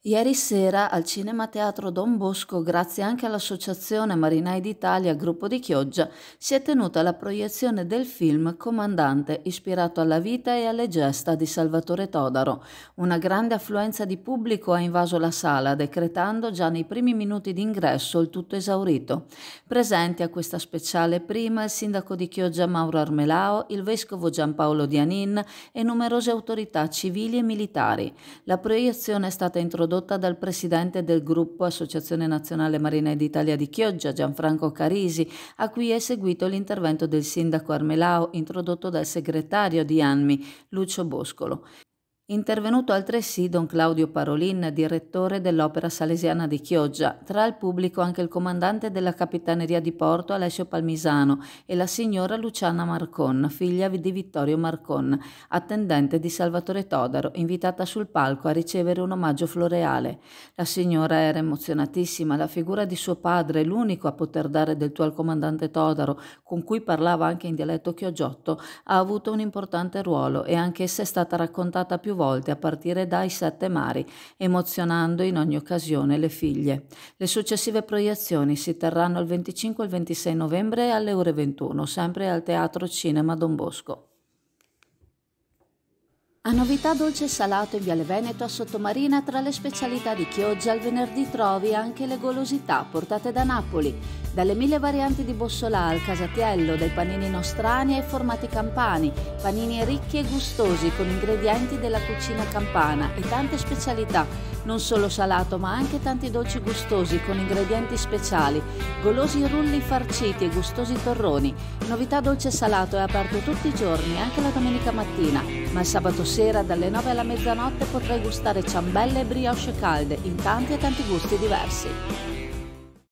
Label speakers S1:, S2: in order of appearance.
S1: Ieri sera al Cinema Teatro Don Bosco, grazie anche all'Associazione Marinai d'Italia Gruppo di Chioggia, si è tenuta la proiezione del film Comandante, ispirato alla vita e alle gesta di Salvatore Todaro. Una grande affluenza di pubblico ha invaso la sala, decretando già nei primi minuti d'ingresso il tutto esaurito. Presenti a questa speciale prima il sindaco di Chioggia Mauro Armelao, il vescovo Giampaolo Dianin e numerose autorità civili e militari. La proiezione è stata introdotta dal presidente del gruppo Associazione Nazionale Marinai d'Italia di Chioggia, Gianfranco Carisi, a cui è seguito l'intervento del sindaco Armelao, introdotto dal segretario di ANMI, Lucio Boscolo. Intervenuto altresì don Claudio Parolin, direttore dell'Opera Salesiana di Chioggia, tra il pubblico anche il comandante della Capitaneria di Porto Alessio Palmisano e la signora Luciana Marcon, figlia di Vittorio Marcon, attendente di Salvatore Todaro, invitata sul palco a ricevere un omaggio floreale. La signora era emozionatissima, la figura di suo padre, l'unico a poter dare del tuo al comandante Todaro, con cui parlava anche in dialetto chioggiotto, ha avuto un importante ruolo e anch'essa è stata raccontata più volte a partire dai Sette Mari, emozionando in ogni occasione le figlie. Le successive proiezioni si terranno il 25 e il 26 novembre alle ore 21, sempre al Teatro Cinema Don Bosco. A novità dolce e salato in Viale Veneto a Sottomarina, tra le specialità di Chioggia il venerdì trovi anche le golosità portate da Napoli, dalle 1000 varianti di bussolà al casatiello, dai panini nostrani ai formati campani, panini ricchi e gustosi con ingredienti della cucina campana e tante specialità, non solo salato ma anche tanti dolci gustosi con ingredienti speciali, golosi rulli farciti e gustosi torroni. Novità dolce e salato è aperto tutti i giorni, anche la domenica mattina, ma il sabato sera dalle 9 alla mezzanotte potrai gustare ciambelle e brioche calde in tanti e tanti gusti diversi.